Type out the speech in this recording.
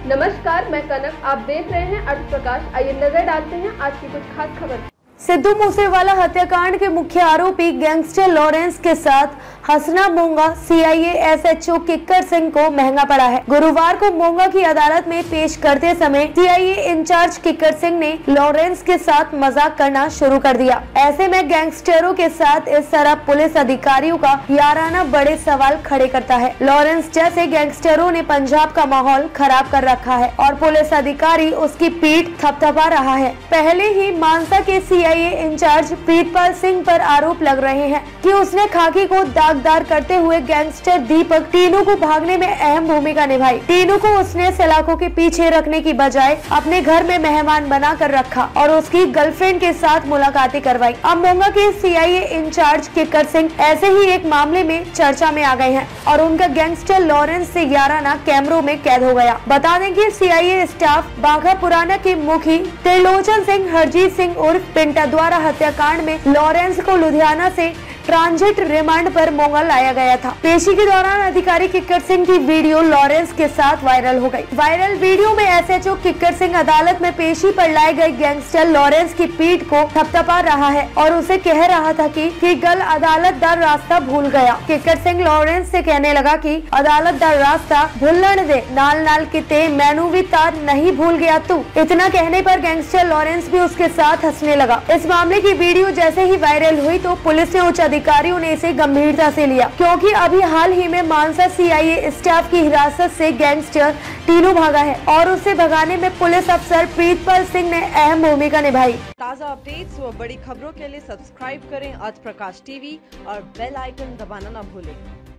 नमस्कार, मैं कनक। आप देख रहे हैं अर्थ प्रकाश। आइए नजर डालते हैं आज की कुछ खास खबर। सिद्धू मूसेवाला हत्याकांड के मुख्य आरोपी गैंगस्टर लॉरेंस के साथ हसना मोंगा सीआईए एसएचओ किक्कर सिंह को महंगा पड़ा है। गुरुवार को मोंगा की अदालत में पेश करते समय सीआईए इंचार्ज किक्कर सिंह ने लॉरेंस के साथ मजाक करना शुरू कर दिया। ऐसे में गैंगस्टरों के साथ इस तरह पुलिस अधिकारियों का याराना बड़े सवाल खड़े करता है। लॉरेंस जैसे गैंगस्टरों ने पंजाब का माहौल खराब कर रखा है और पुलिस अधिकारी उसकी पीठ थपथपा रहा है। पहले ही मानसा के सीआईए इंचार्ज प्रीतपाल सिंह पर आरोप लग रहे हैं कि उसने खाकी को दागदार करते हुए गैंगस्टर दीपक टीनू को भागने में अहम भूमिका निभाई। टीनू को उसने सलाखों के पीछे रखने की बजाय अपने घर में मेहमान बना कर रखा और उसकी गर्लफ्रेंड के साथ मुलाकातें करवाई। अब मोंगा के सीआईए इंचार्ज किक्कर सिंह ऐसे ही एक मामले में चर्चा में आ गए हैं और उनका गैंगस्टर लॉरेंस से याराना कैमरों में कैद हो गया। बता दें कि सीआईए स्टाफ बाघा पुराना के मुखी त्रिलोचन सिंह हरजीत सिंह उर्फ पिंटा द्वारा हत्याकांड में लॉरेंस को लुधियाना से ट्रांजिट रिमांड पर मोंगा लाया गया था। पेशी के दौरान अधिकारी किक्कर सिंह की वीडियो लॉरेंस के साथ वायरल हो गई। वायरल वीडियो में एसएचओ किक्कर सिंह अदालत में पेशी पर लाए गए गैंगस्टर लॉरेंस की पीठ को थपथपा रहा है और उसे कह रहा था कि गल अदालत दा रास्ता भूल गया। किक्कर सिंह लॉरेंस से कहने लगा कि अदालत दा रास्ता भूलन दे, नाल नाल किते मैनू भी तार नहीं भूल गया तू। इतना कहने पर गैंगस्टर लॉरेंस भी उसके साथ हंसने लगा। इस मामले की वीडियो जैसे ही वायरल हुई तो पुलिस ने उच्च अधिकारियों ने इसे गंभीरता से लिया, क्योंकि अभी हाल ही में मानसा सीआईए स्टाफ की हिरासत से गैंगस्टर टीनू भागा है और उसे भगाने में पुलिस अफसर प्रीतपाल सिंह ने अहम भूमिका निभाई। ताज़ा अपडेट्स व बड़ी खबरों के लिए सब्सक्राइब करें अर्थ प्रकाश टीवी और बेल आइकन दबाना न भूलें।